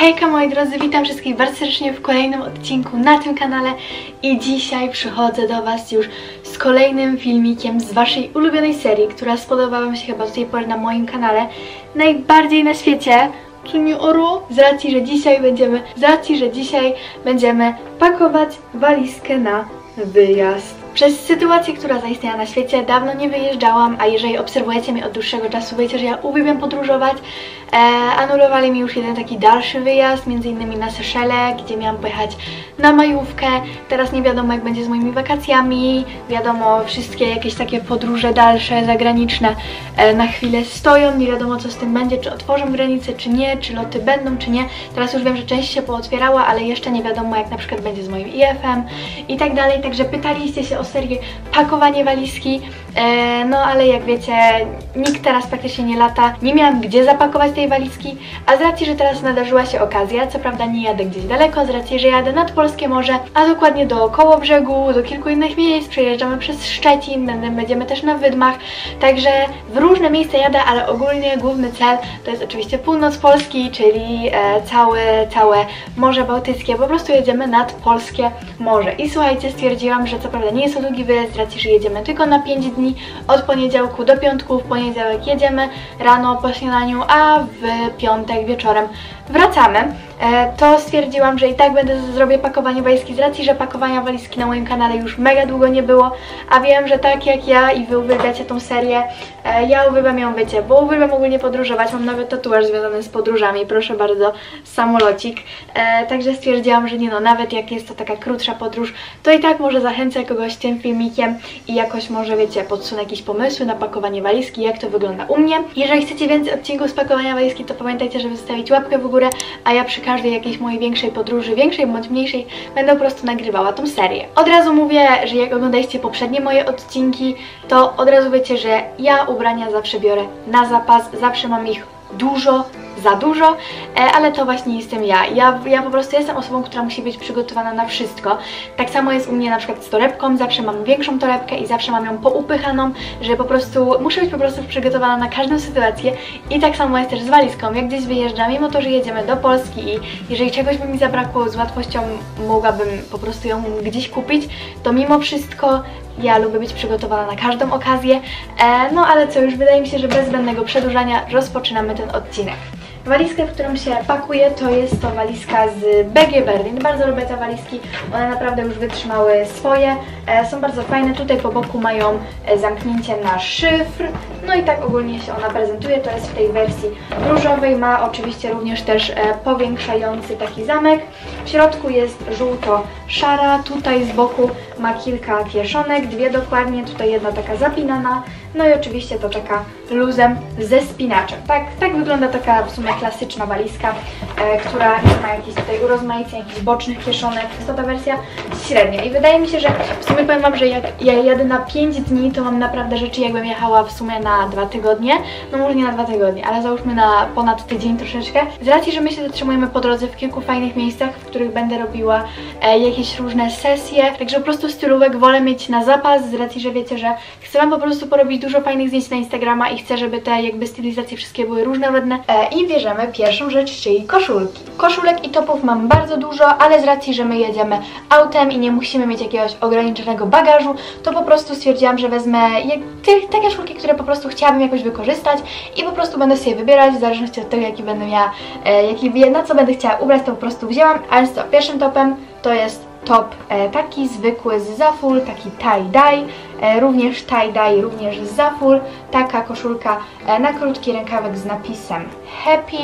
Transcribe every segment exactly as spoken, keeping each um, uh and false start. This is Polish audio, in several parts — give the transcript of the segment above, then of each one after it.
Hejka moi drodzy, witam wszystkich bardzo serdecznie w kolejnym odcinku na tym kanale i dzisiaj przychodzę do Was już z kolejnym filmikiem z Waszej ulubionej serii, która spodobała mi się chyba do tej pory na moim kanale najbardziej na świecie. Czy nie oro? Z racji, że dzisiaj będziemy, z racji, że dzisiaj będziemy pakować walizkę na wyjazd. Przez sytuację, która zaistniała na świecie, dawno nie wyjeżdżałam, a jeżeli obserwujecie mnie od dłuższego czasu, wiecie, że ja uwielbiam podróżować. E, anulowali mi już jeden taki dalszy wyjazd, między innymi na Seszele, gdzie miałam pojechać na majówkę. Teraz nie wiadomo, jak będzie z moimi wakacjami. Wiadomo, wszystkie jakieś takie podróże dalsze, zagraniczne e, na chwilę stoją. Nie wiadomo, co z tym będzie, czy otworzą granice, czy nie, czy loty będą, czy nie. Teraz już wiem, że część się pootwierała, ale jeszcze nie wiadomo, jak na przykład będzie z moim I F em i tak dalej. Także pytaliście się o serię pakowanie walizki, e, no ale jak wiecie, nikt teraz praktycznie nie lata, nie miałam gdzie zapakować tej walizki, a z racji, że teraz nadarzyła się okazja, co prawda nie jadę gdzieś daleko, z racji, że jadę nad Polskie Morze, a dokładnie do Kołobrzegu, do kilku innych miejsc, przejeżdżamy przez Szczecin, będziemy też na Wydmach, także w różne miejsca jadę, ale ogólnie główny cel to jest oczywiście północ Polski, czyli e, całe, całe Morze Bałtyckie, po prostu jedziemy nad Polskie Morze i słuchajcie, stwierdziłam, że co prawda nie jest to długi wyjazd, z racji, że jedziemy tylko na pięć dni, od poniedziałku do piątku, w poniedziałek jedziemy rano po śniadaniu, a w piątek wieczorem wracamy, e, to stwierdziłam, że i tak będę zrobię pakowanie walizki z racji, że pakowania walizki na moim kanale już mega długo nie było, a wiem, że tak jak ja i wy uwielbiacie tą serię, e, ja uwielbiam ją, wiecie, bo uwielbiam ogólnie podróżować, mam nawet tatuaż związany z podróżami, proszę bardzo, samolocik, e, także stwierdziłam, że nie no, nawet jak jest to taka krótsza podróż, to i tak może zachęcę kogoś tym filmikiem i jakoś może, wiecie, podsunę jakieś pomysły na pakowanie walizki, jak to wygląda u mnie. Jeżeli chcecie więcej odcinków z pakowania walizki, to pamiętajcie, żeby zostawić łapkę w górę, a ja przy każdej jakiejś mojej większej podróży, większej bądź mniejszej, będę po prostu nagrywała tą serię. Od razu mówię, że jak oglądaliście poprzednie moje odcinki, to od razu wiecie, że ja ubrania zawsze biorę na zapas, zawsze mam ich dużo, za dużo, ale to właśnie jestem ja. ja. Ja po prostu jestem osobą, która musi być przygotowana na wszystko. Tak samo jest u mnie na przykład z torebką, zawsze mam większą torebkę i zawsze mam ją poupychaną, że po prostu muszę być po prostu przygotowana na każdą sytuację i tak samo jest też z walizką. Jak gdzieś wyjeżdżam, mimo to, że jedziemy do Polski i jeżeli czegoś by mi zabrakło, z łatwością mogłabym po prostu ją gdzieś kupić, to mimo wszystko ja lubię być przygotowana na każdą okazję. E, no ale co, już wydaje mi się, że bez zbędnego przedłużania rozpoczynamy ten odcinek. Walizkę, w którą się pakuję, to jest to walizka z B G Berlin. Bardzo lubię te walizki, one naprawdę już wytrzymały swoje, e, są bardzo fajne. Tutaj po boku mają e, zamknięcie na szyfr, no i tak ogólnie się ona prezentuje. To jest w tej wersji różowej, ma oczywiście również też e, powiększający taki zamek. W środku jest żółto-szara, tutaj z boku ma kilka kieszonek, dwie dokładnie, tutaj jedna taka zapinana. No i oczywiście to taka luzem ze spinaczem. Tak, tak wygląda taka w sumie klasyczna walizka, e, która nie ma jakichś tutaj urozmaiceń, jakichś bocznych kieszonek. Jest to ta wersja średnia i wydaje mi się, że w sumie powiem Wam, że jak ja jadę na pięć dni, to mam naprawdę rzeczy, jakbym jechała w sumie na dwa tygodnie. No może nie na dwa tygodnie, ale załóżmy na ponad tydzień troszeczkę. Z racji, że my się zatrzymujemy po drodze w kilku fajnych miejscach, w których będę robiła e, jakieś różne sesje. Także po prostu stylówek wolę mieć na zapas, z racji, że wiecie, że chcę Wam po prostu porobić dużo fajnych zdjęć na Instagrama i chcę, żeby te jakby stylizacje wszystkie były różnorodne. E, I bierzemy pierwszą rzecz, czyli koszulki. Koszulek i topów mam bardzo dużo, ale z racji, że my jedziemy autem i nie musimy mieć jakiegoś ograniczonego bagażu, to po prostu stwierdziłam, że wezmę jak, te, te koszulki, które po prostu chciałabym jakoś wykorzystać i po prostu będę sobie wybierać w zależności od tego, jaki będę miała, e, jaki, na co będę chciała ubrać, to po prostu wzięłam. A więc co, pierwszym topem to jest top e, taki zwykły z Zaful, taki tie-dye, e, również tie-dye, również z Zaful, taka koszulka e, na krótki rękawek z napisem Happy,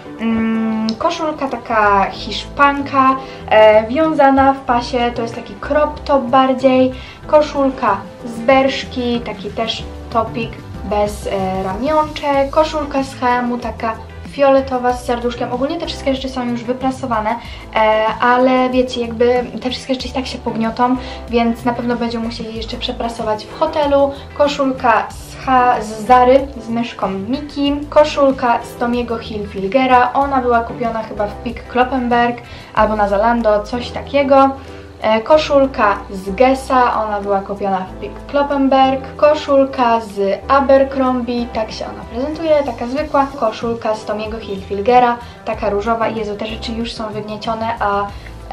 mm, koszulka taka hiszpanka, e, wiązana w pasie, to jest taki crop top bardziej, koszulka z Berszki, taki też topik bez e, ramionczek, koszulka z H M u, taka fioletowa z serduszkiem. Ogólnie te wszystkie rzeczy są już wyprasowane, e, ale wiecie, jakby te wszystkie rzeczy i tak się pogniotą, więc na pewno będziemy musieli jeszcze przeprasować w hotelu. Koszulka z, ha, z Zary z myszką Miki, koszulka z Tomiego Hilfigera, ona była kupiona chyba w Pick Kloppenberg albo na Zalando, coś takiego. E, koszulka z Guessa, ona była kupiona w Pick Kloppenberg. Koszulka z Abercrombie, tak się ona prezentuje, taka zwykła. Koszulka z Tommy'ego Hilfigera, taka różowa. Jezu, te rzeczy już są wygniecione, a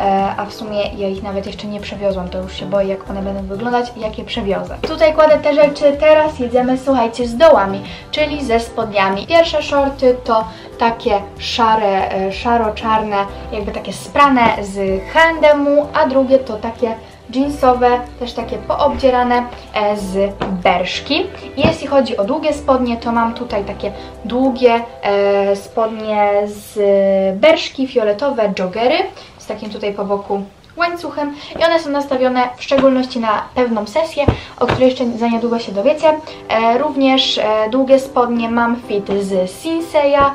a w sumie ja ich nawet jeszcze nie przewiozłam, to już się boję, jak one będą wyglądać i jak je przewiozę. Tutaj kładę te rzeczy, teraz jedziemy, słuchajcie, z dołami, czyli ze spodniami. Pierwsze shorty to takie szare, szaro-czarne, jakby takie sprane z H and M-u, a drugie to takie jeansowe, też takie poobdzierane z Berszki. Jeśli chodzi o długie spodnie, to mam tutaj takie długie e, spodnie z Berszki, fioletowe joggery, z takim tutaj po boku łańcuchem i one są nastawione w szczególności na pewną sesję, o której jeszcze za niedługo się dowiecie. E, również e, długie spodnie mam fit z Sinseya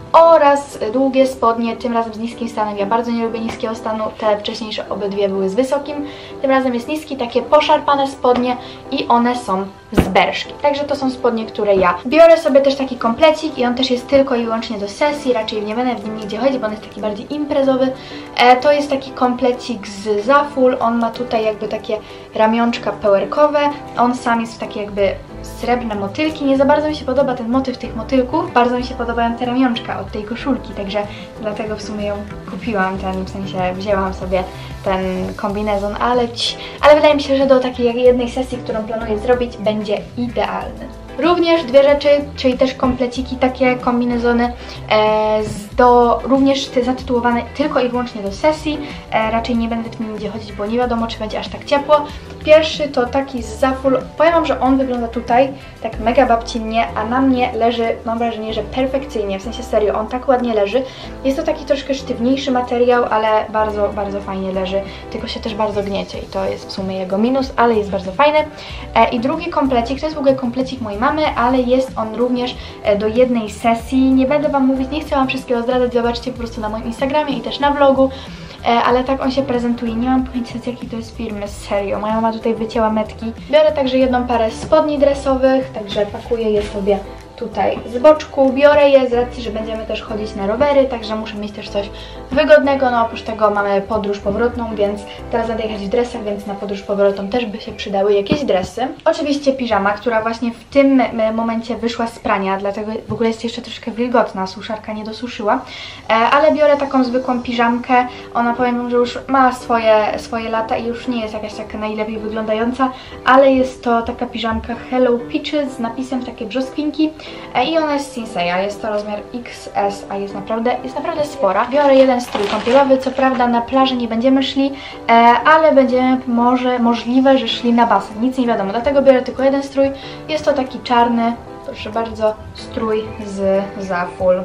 oraz długie spodnie, tym razem z niskim stanem. Ja bardzo nie lubię niskiego stanu, te wcześniejsze obydwie były z wysokim. Tym razem jest niski, takie poszarpane spodnie i one są z Berszki. Także to są spodnie, które ja biorę sobie też taki komplecik i on też jest tylko i wyłącznie do sesji, raczej nie będę w nim nigdzie chodzić, bo on jest taki bardziej imprezowy. E, to jest taki komplecik z Zaful, on ma tutaj jakby takie ramionczka pełerkowe, on sam jest taki jakby srebrne motylki. Nie za bardzo mi się podoba ten motyw tych motylków, bardzo mi się podobają te ramionczka od tej koszulki, także dlatego w sumie ją kupiłam, ten, w sensie wzięłam sobie ten kombinezon, ale, ci, ale wydaje mi się, że do takiej jednej sesji, którą planuję zrobić, będzie idealny. Również dwie rzeczy, czyli też kompleciki, takie kombinezony, e, do, również te zatytułowane tylko i wyłącznie do sesji. E, raczej nie będę w nim nigdzie chodzić, bo nie wiadomo, czy będzie aż tak ciepło. Pierwszy to taki z Zaful. Powiem wam, że on wygląda tutaj tak mega babcinnie, a na mnie leży, mam wrażenie, że perfekcyjnie, w sensie serio, on tak ładnie leży. Jest to taki troszkę sztywniejszy materiał, ale bardzo, bardzo fajnie leży, tylko się też bardzo gniecie i to jest w sumie jego minus, ale jest bardzo fajny. E, I drugi komplecik, to jest w ogóle komplecik mojej mamy, ale jest on również do jednej sesji. Nie będę wam mówić, nie chcę wam wszystkiego zdradzać, zobaczcie po prostu na moim Instagramie i też na vlogu, ale tak on się prezentuje. Nie mam pojęcia, z jakiej to jest firmy, serio. Moja mama tutaj wycięła metki. Biorę także jedną parę spodni dresowych, także pakuję je sobie tutaj z boczku. Biorę je z racji, że będziemy też chodzić na rowery, także muszę mieć też coś wygodnego. No oprócz tego mamy podróż powrotną, więc teraz będę jechać w dresach, więc na podróż powrotną też by się przydały jakieś dresy. Oczywiście piżama, która właśnie w tym momencie wyszła z prania, dlatego w ogóle jest jeszcze troszkę wilgotna, suszarka nie dosuszyła, ale biorę taką zwykłą piżamkę. Ona, powiem wam, że już ma swoje, swoje lata i już nie jest jakaś taka najlepiej wyglądająca, ale jest to taka piżamka Hello Peaches z napisem w takie brzoskwinki. I ona jest z Sinseya, jest to rozmiar X S, a jest naprawdę, jest naprawdę spora. Biorę jeden strój kąpielowy, co prawda na plaży nie będziemy szli, ale będziemy może możliwe, że szli na basen, nic nie wiadomo, dlatego biorę tylko jeden strój. Jest to taki czarny, proszę bardzo, strój z Zaful.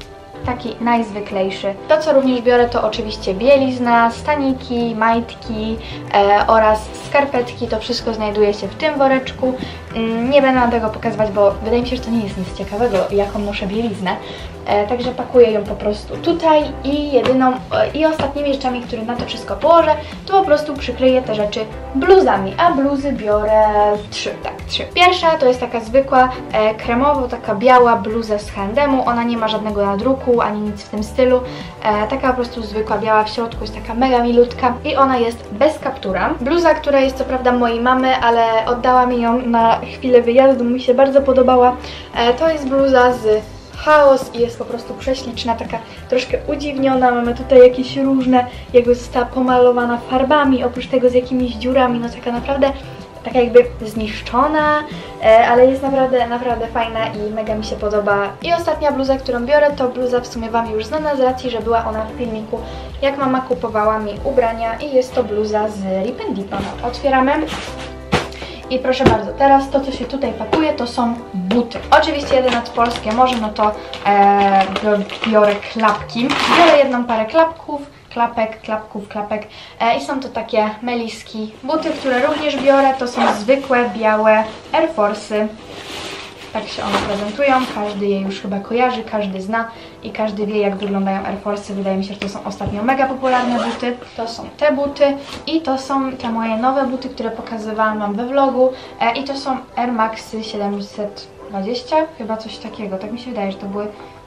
Taki najzwyklejszy. To, co również biorę, to oczywiście bielizna, staniki, majtki e, oraz skarpetki. To wszystko znajduje się w tym woreczku. Mm, nie będę wam tego pokazywać, bo wydaje mi się, że to nie jest nic ciekawego, jaką noszę bieliznę. E, także pakuję ją po prostu tutaj i jedyną e, i ostatnimi rzeczami, które na to wszystko położę, to po prostu przykryję te rzeczy bluzami, a bluzy biorę trzy, tak, trzy. Pierwsza to jest taka zwykła, e, kremowo, taka biała bluza z H and M-u, ona nie ma żadnego nadruku, ani nic w tym stylu, e, taka po prostu zwykła, biała, w środku jest taka mega milutka i ona jest bez kaptura. Bluza, która jest co prawda mojej mamy, ale oddała mi ją na chwilę wyjazdu, mi się bardzo podobała, e, to jest bluza z Chaos i jest po prostu prześliczna, taka troszkę udziwniona, mamy tutaj jakieś różne, jakby została pomalowana farbami, oprócz tego z jakimiś dziurami, no taka naprawdę, taka jakby zniszczona, e, ale jest naprawdę, naprawdę fajna i mega mi się podoba. I ostatnia bluza, którą biorę, to bluza w sumie wam już znana z racji, że była ona w filmiku, jak mama kupowała mi ubrania i jest to bluza z Rip and Dipa. Otwieramy. I proszę bardzo, teraz to, co się tutaj pakuje, to są buty. Oczywiście jedyne co polskie może, no to e, biorę klapki. Biorę jedną parę klapków, klapek, klapków, klapek e, i są to takie meliski. Buty, które również biorę, to są zwykłe, białe Air Force'y. Tak się one prezentują, każdy je już chyba kojarzy, każdy zna i każdy wie, jak wyglądają Air Force'y. Wydaje mi się, że to są ostatnio mega popularne buty. To są te buty i to są te moje nowe buty, które pokazywałam wam we vlogu e, i to są Air Maxy siedemset dwadzieścia, chyba coś takiego, tak mi się wydaje, że to były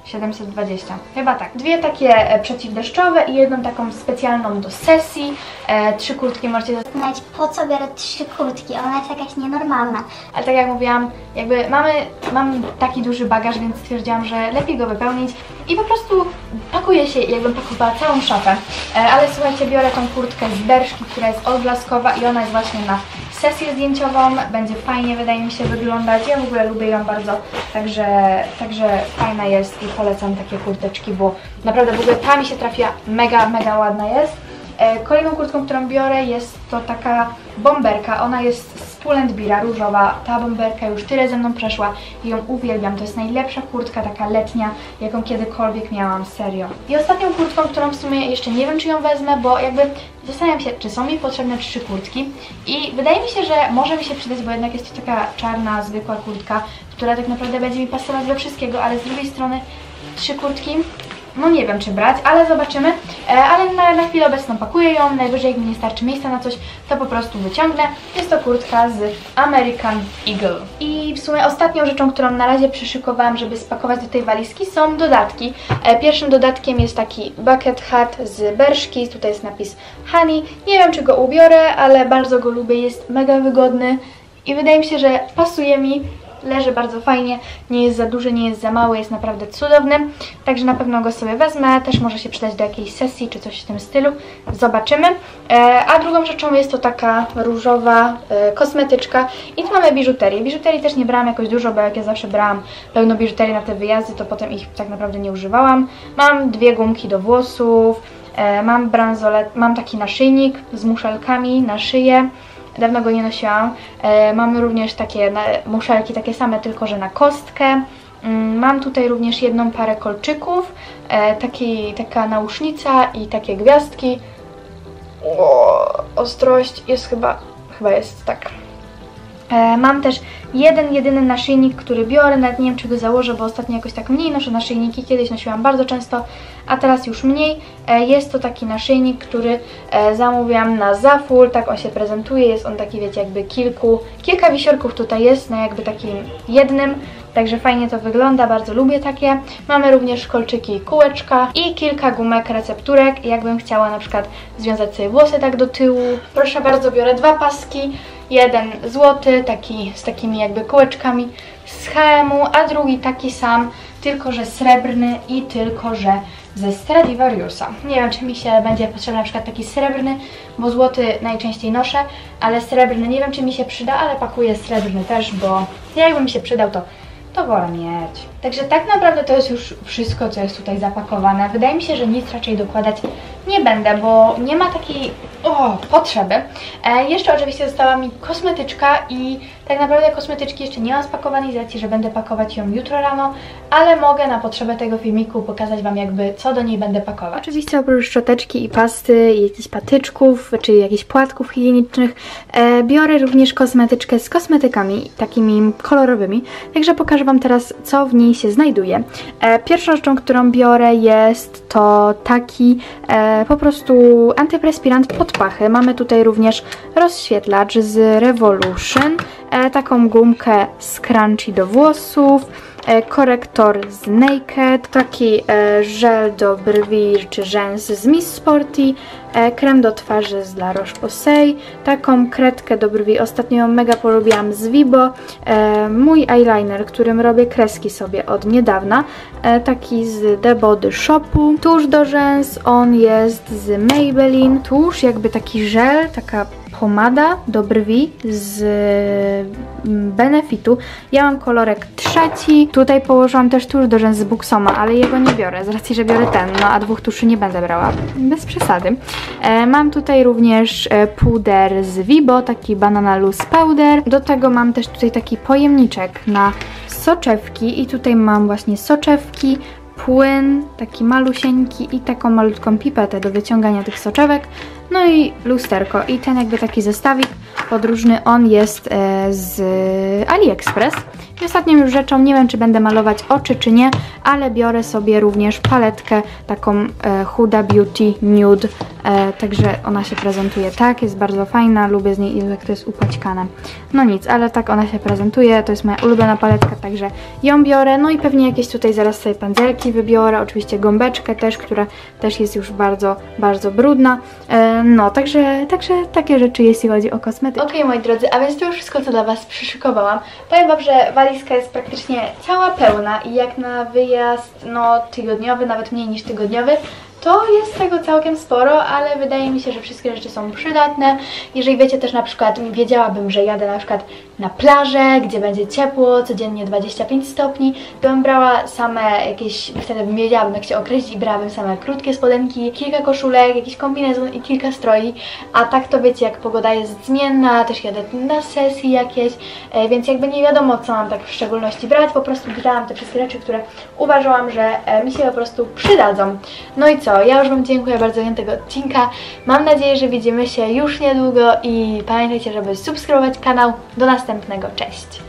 siedemset dwadzieścia. Chyba tak. Dwie takie e, przeciwdeszczowe i jedną taką specjalną do sesji. E, trzy kurtki możecie zastanawiać, po co biorę trzy kurtki, ona jest jakaś nienormalna. Ale tak jak mówiłam, jakby mamy, mam taki duży bagaż, więc stwierdziłam, że lepiej go wypełnić i po prostu pakuję się, jakbym pakowała całą szafę. E, ale słuchajcie, biorę tą kurtkę z Bershki, która jest odblaskowa i ona jest właśnie na sesję zdjęciową. Będzie fajnie, wydaje mi się, wyglądać. Ja w ogóle lubię ją bardzo, także, także fajna jest i polecam takie kurteczki, bo naprawdę w ogóle ta mi się trafiła, mega, mega ładna jest. E, kolejną kurtką, którą biorę, jest to taka bomberka. Ona jest z Pull&Beara, różowa. Ta bomberka już tyle ze mną przeszła i ją uwielbiam. To jest najlepsza kurtka taka letnia, jaką kiedykolwiek miałam, serio. I ostatnią kurtką, którą w sumie jeszcze nie wiem, czy ją wezmę, bo jakby zastanawiam się, czy są mi potrzebne trzy kurtki i wydaje mi się, że może mi się przydać, bo jednak jest to taka czarna, zwykła kurtka, która tak naprawdę będzie mi pasować do wszystkiego, ale z drugiej strony trzy kurtki, no nie wiem, czy brać, ale zobaczymy. E, ale na, na chwilę obecną pakuję ją, najwyżej jak mi nie starczy miejsca na coś, to po prostu wyciągnę. Jest to kurtka z American Eagle. I w sumie ostatnią rzeczą, którą na razie przyszykowałam, żeby spakować do tej walizki, są dodatki. E, pierwszym dodatkiem jest taki bucket hat z Bershki, tutaj jest napis Honey. Nie wiem, czy go ubiorę, ale bardzo go lubię, jest mega wygodny i wydaje mi się, że pasuje mi. Leży bardzo fajnie, nie jest za duży, nie jest za mały, jest naprawdę cudowny. Także na pewno go sobie wezmę, też może się przydać do jakiejś sesji czy coś w tym stylu. Zobaczymy. E, a drugą rzeczą jest to taka różowa e, kosmetyczka. I tu mamy biżuterię. Biżuterii też nie brałam jakoś dużo, bo jak ja zawsze brałam pełno biżuterii na te wyjazdy, to potem ich tak naprawdę nie używałam. Mam dwie gumki do włosów, e, mam bransolet, mam taki naszyjnik z muszelkami na szyję. Dawno go nie nosiłam. E, mam również takie na, muszelki, takie same, tylko że na kostkę. Mm, mam tutaj również jedną parę kolczyków, e, taki, taka nausznica i takie gwiazdki. O, ostrość jest chyba, chyba jest tak. E, mam też jeden, jedyny naszyjnik, który biorę, nawet nie wiem, czy go założę, bo ostatnio jakoś tak mniej noszę naszyjniki, kiedyś nosiłam bardzo często, a teraz już mniej. E, jest to taki naszyjnik, który e, zamówiłam na Zaful, tak on się prezentuje, jest on taki, wiecie, jakby kilku, kilka wisiorków tutaj jest, na jakby takim jednym, także fajnie to wygląda, bardzo lubię takie. Mamy również kolczyki i kółeczka i kilka gumek, recepturek, jakbym chciała na przykład związać sobie włosy tak do tyłu. Proszę bardzo, biorę dwa paski. Jeden złoty, taki z takimi jakby kółeczkami z H and M-u, a drugi taki sam, tylko że srebrny i tylko że ze Stradivariusa. Nie wiem, czy mi się będzie potrzebny na przykład taki srebrny, bo złoty najczęściej noszę, ale srebrny nie wiem, czy mi się przyda, ale pakuję srebrny też, bo jakby mi się przydał, to to wolę mieć. Także tak naprawdę to jest już wszystko, co jest tutaj zapakowane. Wydaje mi się, że nic raczej dokładać nie będę, bo nie ma takiej o, potrzeby. E, jeszcze oczywiście została mi kosmetyczka i tak naprawdę kosmetyczki jeszcze nie mam spakowanej z racji, że będę pakować ją jutro rano, ale mogę na potrzebę tego filmiku pokazać Wam jakby co do niej będę pakować. Oczywiście oprócz szczoteczki i pasty i jakichś patyczków, czy jakichś płatków higienicznych, e, biorę również kosmetyczkę z kosmetykami takimi kolorowymi, także pokażę Wam teraz, co w niej się znajduje. E, pierwszą rzeczą, którą biorę, jest to taki e, po prostu antyperspirant pod pachy. Mamy tutaj również rozświetlacz z Revolution, e, taką gumkę scrunchie do włosów, e, korektor z Naked, taki e, żel do brwi czy rzęs z Miss Sporty, e, krem do twarzy z La Roche-Posay, taką kredkę do brwi, ostatnio ją mega polubiłam z Vibo, e, mój eyeliner, którym robię kreski sobie od niedawna, e, taki z The Body Shopu, tusz do rzęs, on jest z Maybelline, tusz jakby taki żel, taka pomada do brwi z Benefitu. Ja mam kolorek trzeci. Tutaj położyłam też tusz do rzęs z Buxoma, ale jego nie biorę, z racji, że biorę ten, no a dwóch tuszy nie będę brała. Bez przesady. E, mam tutaj również e, puder z Vibo, taki Banana Loose Powder. Do tego mam też tutaj taki pojemniczek na soczewki i tutaj mam właśnie soczewki, płyn, taki malusieńki i taką malutką pipetę do wyciągania tych soczewek, no i lusterko i ten jakby taki zestawik podróżny, on jest e, z AliExpress. I ostatnią już rzeczą, nie wiem, czy będę malować oczy czy nie, ale biorę sobie również paletkę taką e, Huda Beauty Nude e, także ona się prezentuje tak, jest bardzo fajna, lubię z niej, jak to jest upaćkane. No nic, ale tak ona się prezentuje, to jest moja ulubiona paletka, także ją biorę, no i pewnie jakieś tutaj zaraz sobie pędzelki wybiorę, oczywiście gąbeczkę też, która też jest już bardzo, bardzo brudna, e, no także, także takie rzeczy jeśli chodzi o kosmetyki. Okej, moi drodzy, a więc to już wszystko, co dla Was przyszykowałam. Powiem Wam, że walizka jest praktycznie cała pełna i jak na wyjazd no tygodniowy, nawet mniej niż tygodniowy, to jest tego całkiem sporo, ale wydaje mi się, że wszystkie rzeczy są przydatne. Jeżeli wiecie też na przykład, wiedziałabym, że jadę na przykład na plażę, gdzie będzie ciepło, codziennie dwadzieścia pięć stopni, to bym brała same jakieś, wtedy bym wiedziałabym jak się określić i brałabym same krótkie spodenki, kilka koszulek, jakiś kombinezon i kilka stroi, a tak to wiecie, jak pogoda jest zmienna, też jadę na sesji jakieś, e, więc jakby nie wiadomo co mam tak w szczególności brać, po prostu brałam te wszystkie rzeczy, które uważałam, że e, mi się po prostu przydadzą. No i co? Ja już Wam dziękuję bardzo za tego odcinka. Mam nadzieję, że widzimy się już niedługo i pamiętajcie, żeby subskrybować kanał. Do następnego. Cześć!